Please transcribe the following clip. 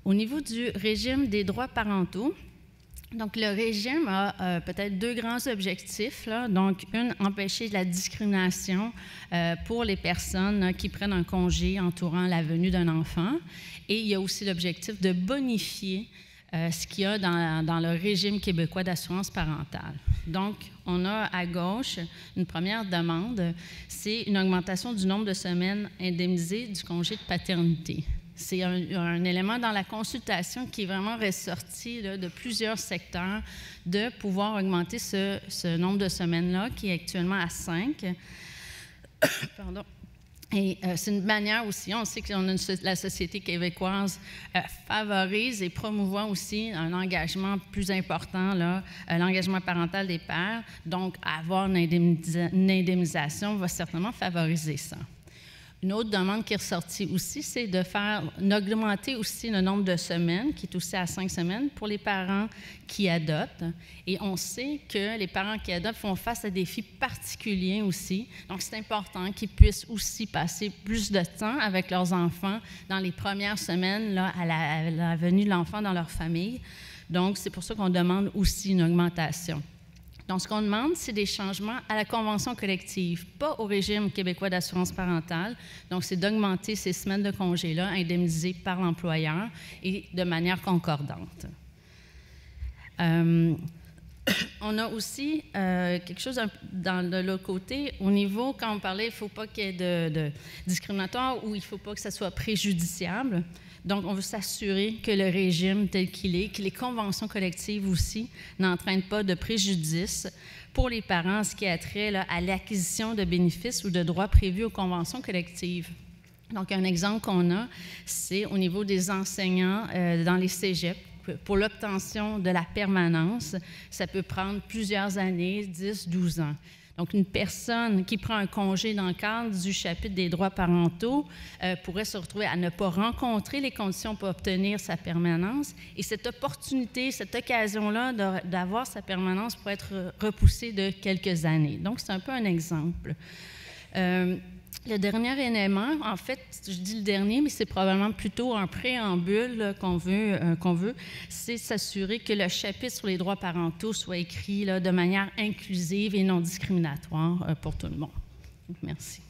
Au niveau du régime des droits parentaux, donc le régime a peut-être deux grands objectifs, là. Donc, empêcher la discrimination pour les personnes qui prennent un congé entourant la venue d'un enfant. Et il y a aussi l'objectif de bonifier ce qu'il y a dans le régime québécois d'assurance parentale. Donc, on a à gauche une première demande, c'est une augmentation du nombre de semaines indemnisées du congé de paternité. C'est un élément dans la consultation qui est vraiment ressorti là, de plusieurs secteurs de pouvoir augmenter ce nombre de semaines-là, qui est actuellement à 5. Pardon. Et c'est une manière aussi, on sait que la société québécoise favorise et promouvoit aussi un engagement plus important, l'engagement parental des pères. Donc, avoir une indemnisation va certainement favoriser ça. Une autre demande qui est ressortie aussi, c'est d'augmenter aussi le nombre de semaines, qui est aussi à 5 semaines, pour les parents qui adoptent. Et on sait que les parents qui adoptent font face à des défis particuliers aussi. Donc, c'est important qu'ils puissent aussi passer plus de temps avec leurs enfants dans les premières semaines là, à la venue de l'enfant dans leur famille. Donc, c'est pour ça qu'on demande aussi une augmentation. Donc, ce qu'on demande, c'est des changements à la convention collective, pas au régime québécois d'assurance parentale. Donc, c'est d'augmenter ces semaines de congé-là indemnisées par l'employeur et de manière concordante. On a aussi quelque chose de l'autre côté, au niveau, quand on parlait, il ne faut pas qu'il y ait de discriminatoire ou il ne faut pas que ça soit préjudiciable. Donc, on veut s'assurer que le régime tel qu'il est, que les conventions collectives aussi n'entraînent pas de préjudice pour les parents, ce qui a trait là, à l'acquisition de bénéfices ou de droits prévus aux conventions collectives. Donc, un exemple qu'on a, c'est au niveau des enseignants dans les cégeps. Pour l'obtention de la permanence, ça peut prendre plusieurs années, 10, 12 ans. Donc, une personne qui prend un congé dans le cadre du chapitre des droits parentaux pourrait se retrouver à ne pas rencontrer les conditions pour obtenir sa permanence. Et cette opportunité, cette occasion-là d'avoir sa permanence pourrait être repoussée de quelques années. Donc, c'est un peu un exemple. Le dernier élément, en fait, je dis le dernier, mais c'est probablement plutôt un préambule qu'on veut, c'est s'assurer que le chapitre sur les droits parentaux soit écrit là, de manière inclusive et non discriminatoire pour tout le monde. Merci.